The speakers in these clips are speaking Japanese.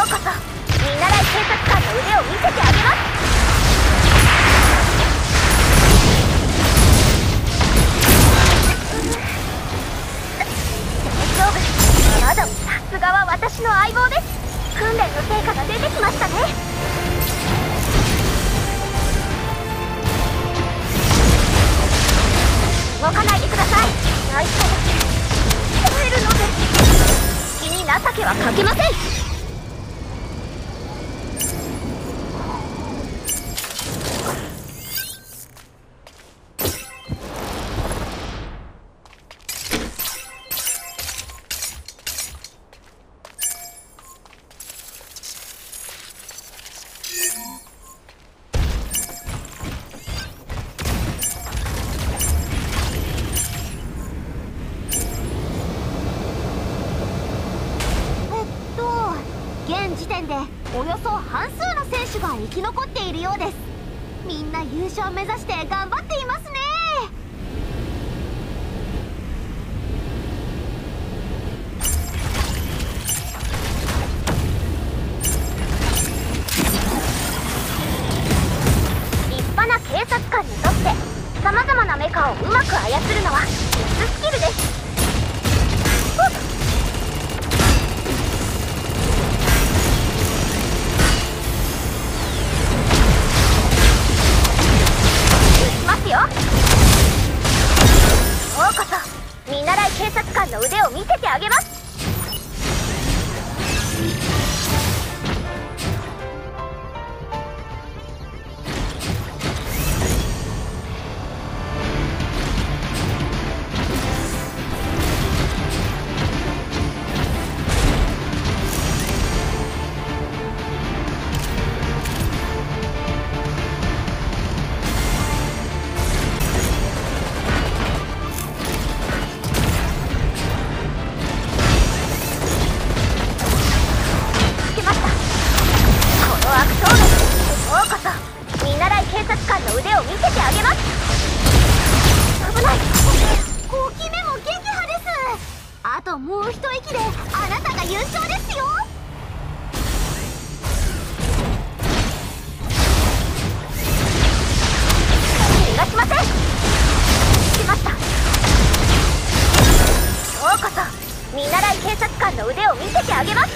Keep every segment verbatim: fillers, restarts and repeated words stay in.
こそ見習い警察官の腕を見せてあげます。大丈夫、まだ。さすがは私の相棒です。訓練の成果が出てきましたね。動かないでください。内緒だけ鍛えるので気に情けはかけません。 現時点でおよそ半数の選手が生き残っているようです。みんな優勝目指して頑張っていますね。 立派な警察官にとってさまざまなメカをうまく操るのは必須スキルです。ようこそ見習い警察官の腕を見せてあげます。 あともう一息であなたが優勝ですよ。 逃がしません。しました。ようこそ見習い警察官の腕を見せてあげます。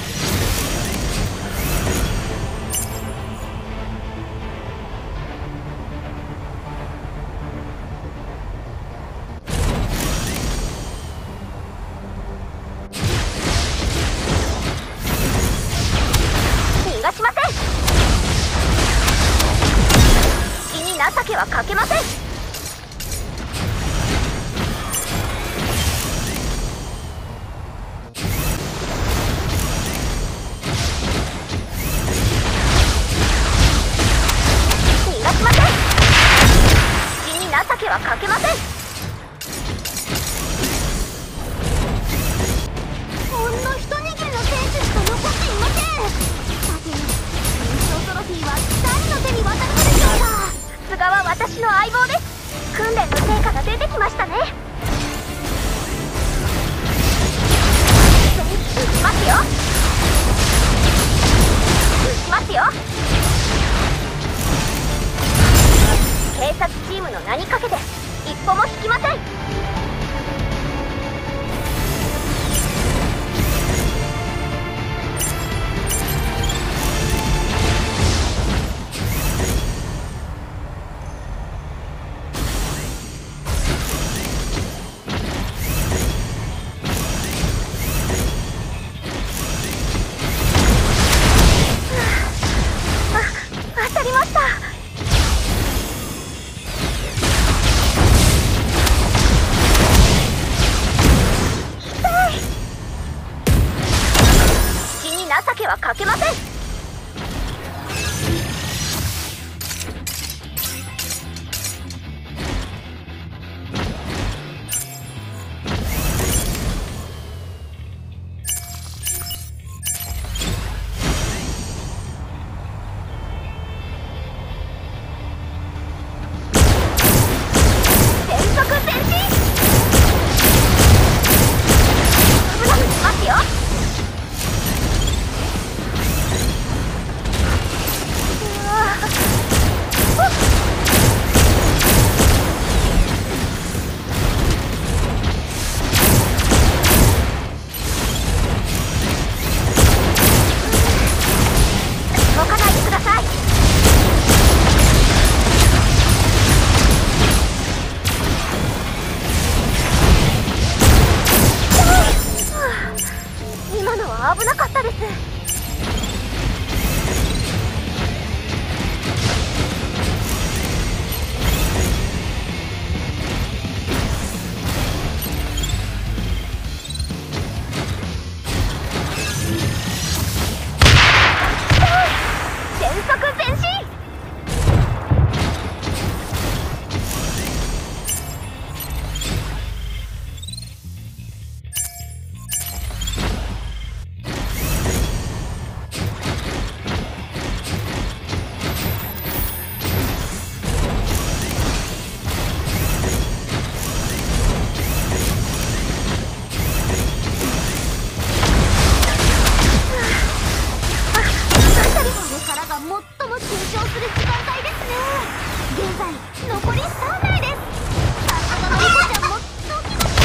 しません。気に情けはかけません。逃がしません。気に情けはかけません。 ほんの一握りの選手しか残っていません。トロフィーは誰の手に渡るのでしょうか。 さすがは私の相棒です。訓練の成果が出てきましたね。撃ちますよ。撃ちますよ。警察チームの名にかけて一歩も引きません。情けはかけません。全速前進。危なくしますよ。 のは危なかったです。全速前進。 最も緊張する時間帯ですね。現在残りさん名です。さすがのリコちゃんもドキドキ。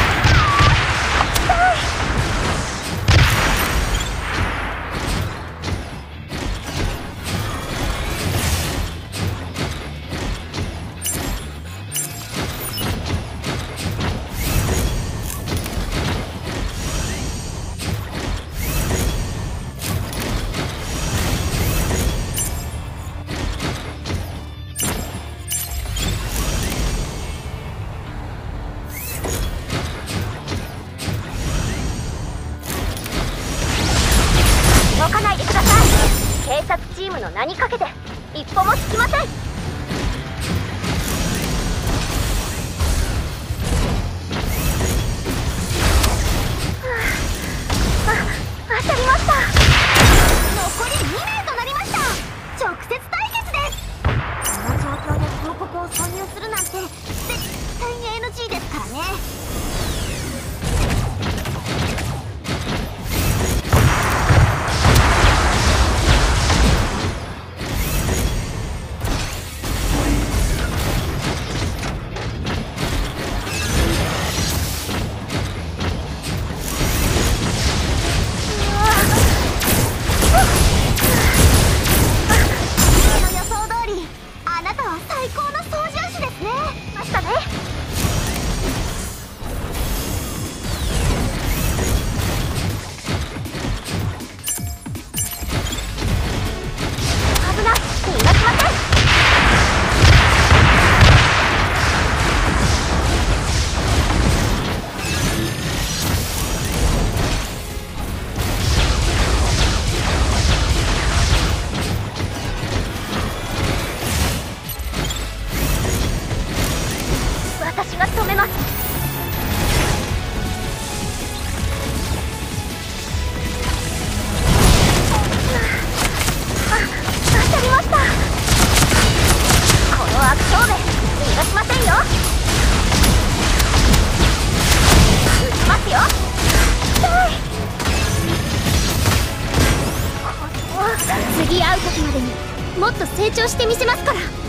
動かないでください。警察チームの名にかけて一歩も引きません。あ、当たりました。 残りに名となりました。直接対決です。この状況で広告を挿入するなんて絶対に エヌジー ですからね。最高の操縦士ですね。 ましたね。危ない、逃がしません。私が止めます。あ、当たりました。この悪勝負逃がしませんよ。撃ちますよ。痛い。 次会う時までにもっと成長してみせますから。